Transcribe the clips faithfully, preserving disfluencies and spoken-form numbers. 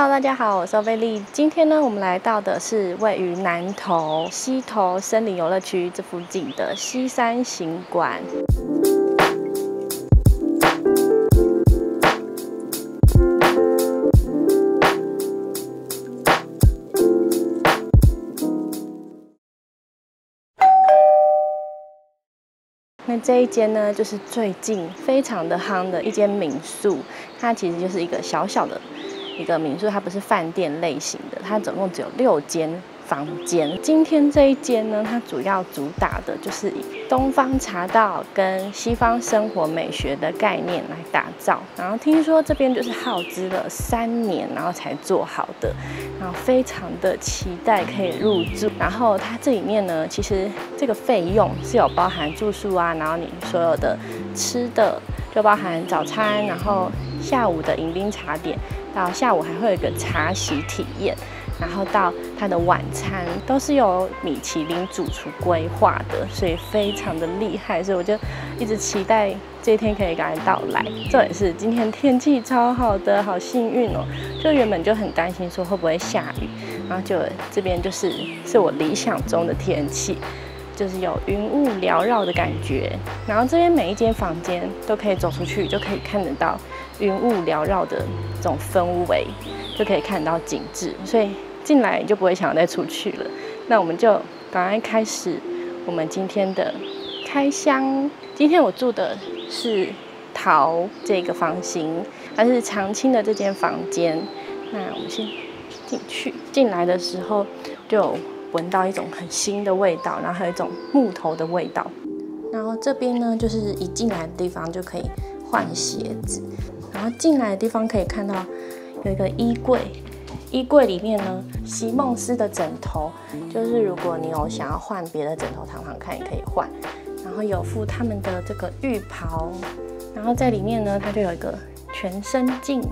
Hello， 大家好，我是欧贝利。今天呢，我们来到的是位于南投溪头森林游乐区这附近的溪山行馆。那这一间呢，就是最近非常的夯的一间民宿，它其实就是一个小小的一个民宿，它不是饭店类型的，它总共只有六间房间。今天这一间呢，它主要主打的就是以东方茶道跟西方生活美学的概念来打造。然后听说这边就是耗资了三年，然后才做好的，然后非常的期待可以入住。然后它这里面呢，其实这个费用是有包含住宿啊，然后你所有的吃的就包含早餐，然后下午的迎宾茶点。到下午还会有一个茶席体验，然后到它的晚餐都是由米其林主厨规划的，所以非常的厉害，所以我就一直期待这一天可以赶快到来。重点是今天天气超好的，好幸运哦！就原本就很担心说会不会下雨，然后就这边就是是我理想中的天气。就是有云雾缭绕的感觉，然后这边每一间房间都可以走出去，就可以看得到云雾缭绕的这种氛围，就可以看到景致，所以进来就不会想要再出去了。那我们就赶快开始我们今天的开箱。今天我住的是桃这个房型，它是长青的这间房间。那我们先进去，进来的时候就有闻到一种很新的味道，然后还有一种木头的味道。然后这边呢，就是一进来的地方就可以换鞋子，然后进来的地方可以看到有一个衣柜，衣柜里面呢，席梦思的枕头，就是如果你有想要换别的枕头躺躺看，也可以换。然后有附他们的这个浴袍，然后在里面呢，它就有一个全身镜。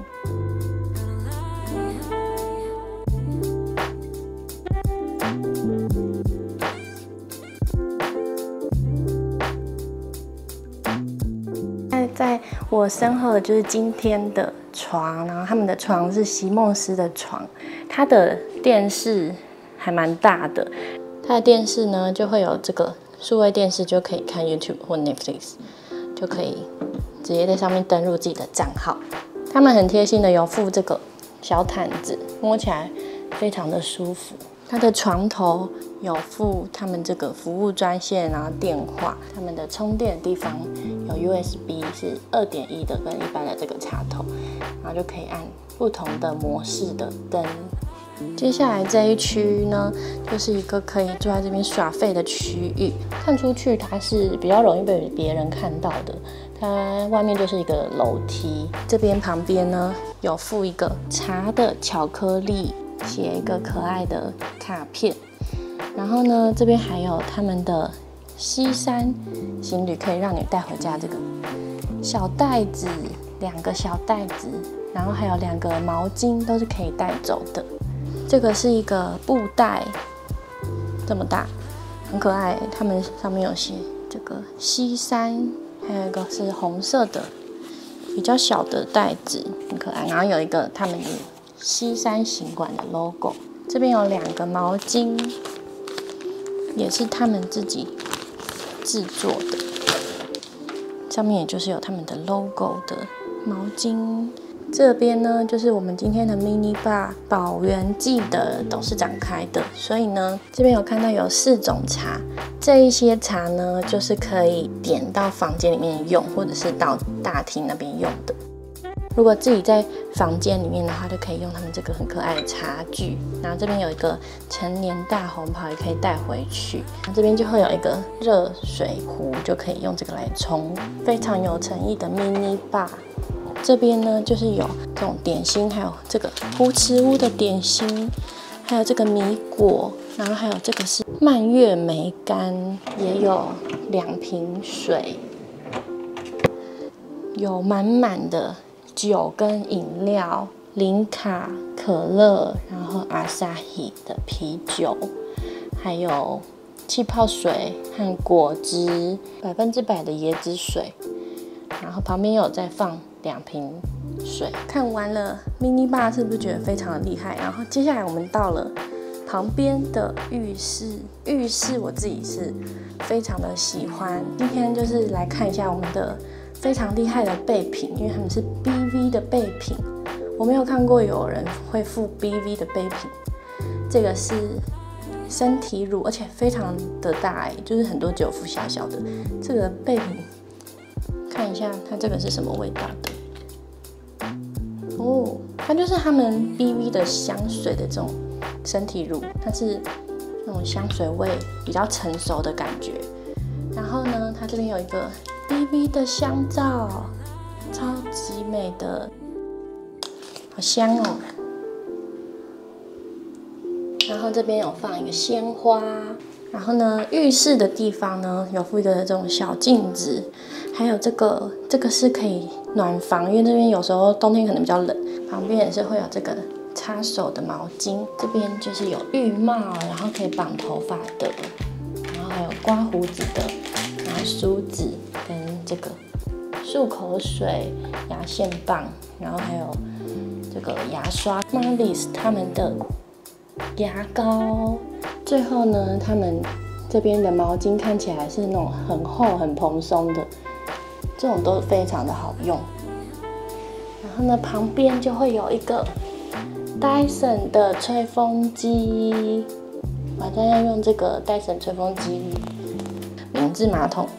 在我身后的就是今天的床，然后他们的床是席梦思的床，它的电视还蛮大的，它的电视呢就会有这个数位电视，就可以看 YouTube 或 Netflix， 就可以直接在上面登入自己的账号。他们很贴心的有附这个小毯子，摸起来非常的舒服。它的床头有附他们这个服务专线，然后电话，他们的充电的地方有 U S B 是 二点一 的跟一般的这个插头，然后就可以按不同的模式的灯。接下来这一区呢，就是一个可以坐在这边耍废的区域，看出去它是比较容易被别人看到的。它外面就是一个楼梯，这边旁边呢有附一个茶的巧克力，写一个可爱的卡片。然后呢，这边还有他们的溪山行旅，可以让你带回家这个小袋子，两个小袋子，然后还有两个毛巾，都是可以带走的。这个是一个布袋，这么大，很可爱。他们上面有写这个溪山，还有一个是红色的，比较小的袋子，很可爱。然后有一个他们的溪山行馆的 logo， 这边有两个毛巾，也是他们自己制作的，上面也就是有他们的 logo 的毛巾。这边呢，就是我们今天的 mini bar 宝源记的董事长开的，所以呢，这边有看到有四种茶，这一些茶呢，就是可以点到房间里面用，或者是到大厅那边用的。如果自己在房间里面的话，就可以用他们这个很可爱的茶具。然后这边有一个成年大红袍，也可以带回去。这边就会有一个热水壶，就可以用这个来冲，非常有诚意的 mini bar。这边呢，就是有这种点心，还有这个胡池屋的点心，还有这个米果，然后还有这个是蔓越莓干，也有两瓶水，有满满的酒跟饮料，零卡、可乐，然后阿萨希的啤酒，还有气泡水和果汁，百分之百的椰子水，然后旁边有再放两瓶水。看完了 mini bar 是不是觉得非常的厉害？然后接下来我们到了旁边的浴室，浴室我自己是非常的喜欢。今天就是来看一下我们的非常厉害的备品，因为他们是 B V 的备品，我没有看过有人会附 B V 的备品。这个是身体乳，而且非常的大哎，就是很多只有附小小的。这个备品看一下，它这个是什么味道的？哦，它就是他们 B V 的香水的这种身体乳，它是那种香水味比较成熟的感觉。然后呢，它这边有一个 B V 的香皂，超级美的，好香哦。然后这边有放一个鲜花，然后呢，浴室的地方呢有附一个这种小镜子，还有这个这个是可以暖房，因为这边有时候冬天可能比较冷，旁边也是会有这个擦手的毛巾，这边就是有浴帽，然后可以绑头发的，然后还有刮胡子的，然后梳子跟这个漱口水、牙线棒，然后还有这个牙刷 Marlies 他们的牙膏。最后呢，他们这边的毛巾看起来是那种很厚很蓬松的，这种都非常的好用。然后呢，旁边就会有一个 Dyson 的吹风机，我现在要用这个 Dyson 吹风机。免治马桶、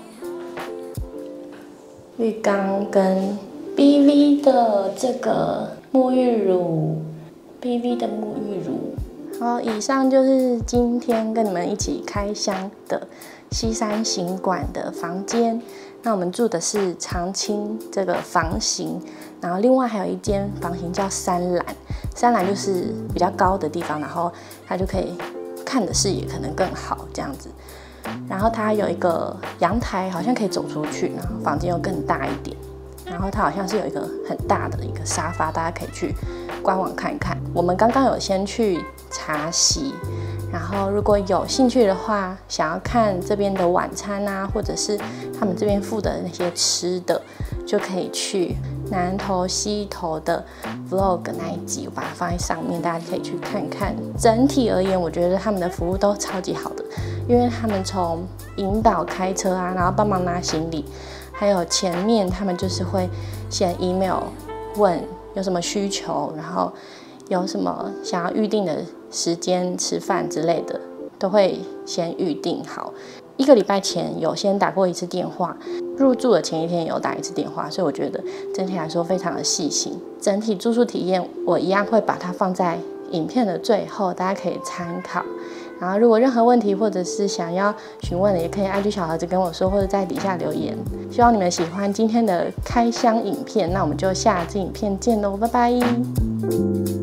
浴缸跟 B V 的这个沐浴乳 ，B V 的沐浴乳。好，以上就是今天跟你们一起开箱的西山行馆的房间。那我们住的是长青这个房型，然后另外还有一间房型叫山岚，山岚就是比较高的地方，然后它就可以看的视野可能更好这样子。然后它有一个阳台，好像可以走出去，然后房间又更大一点。然后它好像是有一个很大的一个沙发，大家可以去官网看一看。我们刚刚有先去茶席，然后如果有兴趣的话，想要看这边的晚餐啊，或者是他们这边附的那些吃的，就可以去南投西投的 vlog 那一集，我把它放在上面，大家可以去看看。整体而言，我觉得他们的服务都超级好的，因为他们从引导开车啊，然后帮忙拿行李，还有前面他们就是会先 email 问有什么需求，然后有什么想要预定的时间吃饭之类的，都会先预定好。一个礼拜前有先打过一次电话，入住的前一天也有打一次电话，所以我觉得整体来说非常的细心。整体住宿体验我一样会把它放在影片的最后，大家可以参考。然后如果任何问题或者是想要询问的，也可以 I G 小盒子跟我说，或者在底下留言。希望你们喜欢今天的开箱影片，那我们就下支影片见喽，拜拜。